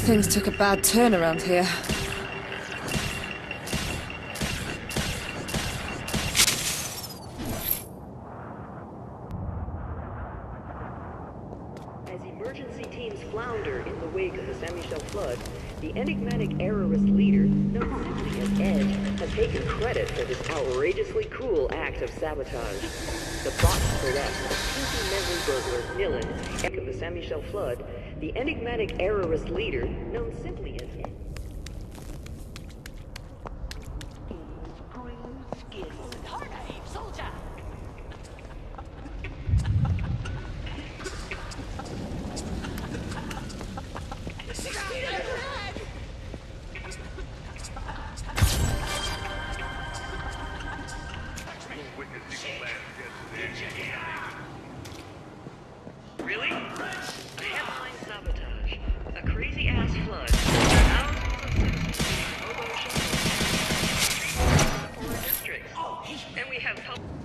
Things took a bad turn around here. As emergency teams flounder in the wake of the Scaramechs flood, the enigmatic errorist leader, known simply as Edge, has taken credit for this outrageously cool act of sabotage. The box bereft of filthy memory burglar Nilin, of the Scaramechs flood, the enigmatic errorist leader, known simply as Edge. Really? Headline sabotage. A crazy-ass flood. Thousands of citizens in hobo shelters. The poorer districts. And we have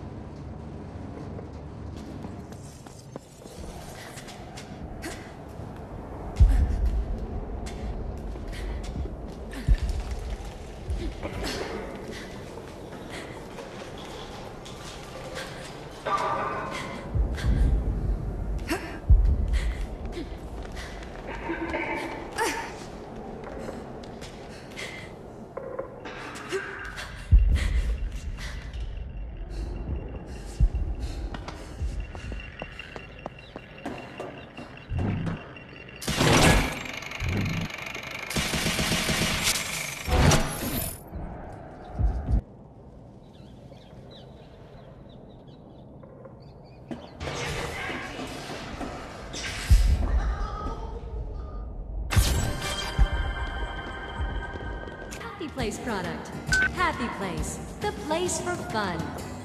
Place product. Happy Place, the place for fun.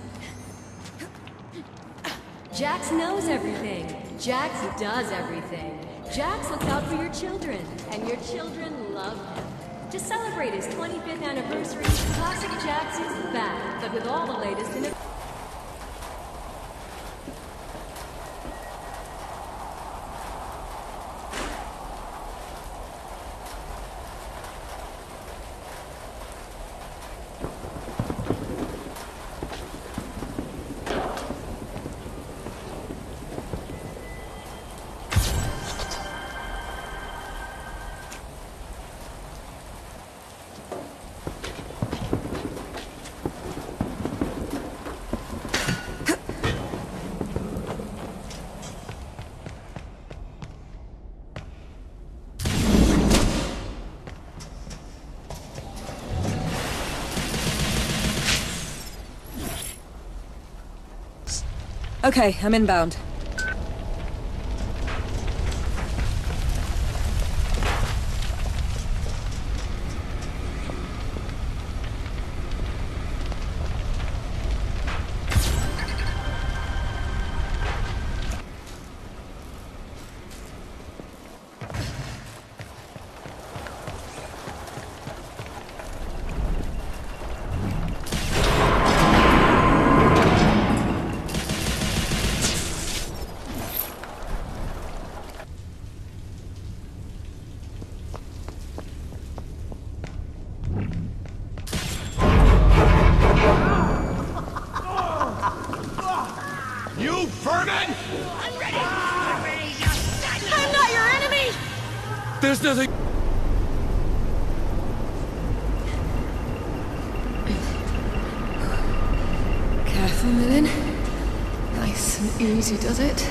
Jax knows everything. Jax does everything. Jax looks out for your children, and your children love him. To celebrate his 25th anniversary, Classic Jax is back, but with all the latest in it. Okay, I'm inbound. There's nothing... Careful, Millen. Nice and easy, does it?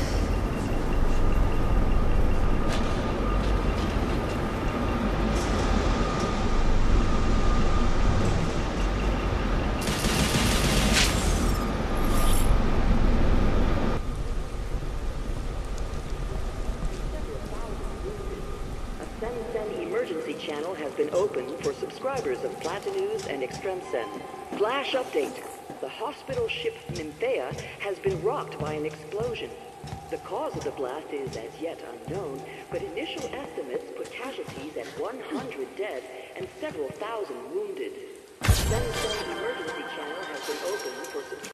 Channel has been opened for subscribers of Platinews and Extremsen. Flash update. The hospital ship Nymphaea has been rocked by an explosion. The cause of the blast is as yet unknown, but initial estimates put casualties at 100 dead and several thousand wounded. A Sen emergency channel has been opened for subscribers.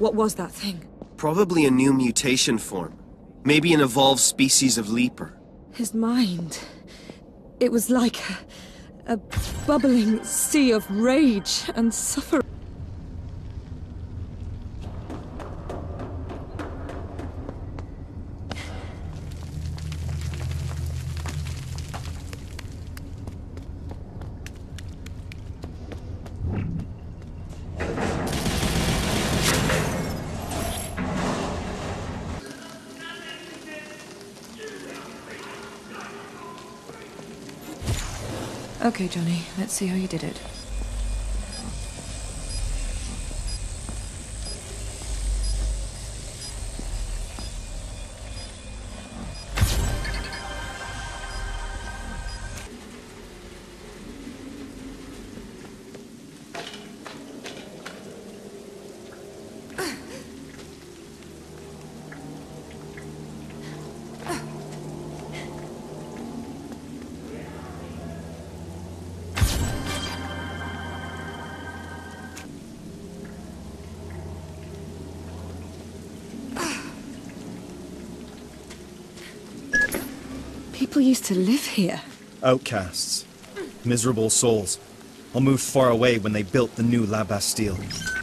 What was that thing? Probably a new mutation form. Maybe an evolved species of leaper. His mind. It was like a bubbling sea of rage and suffering. Okay, Johnny, let's see how you did it. People used to live here. Outcasts. Miserable souls. All moved far away when they built the new La Bastille.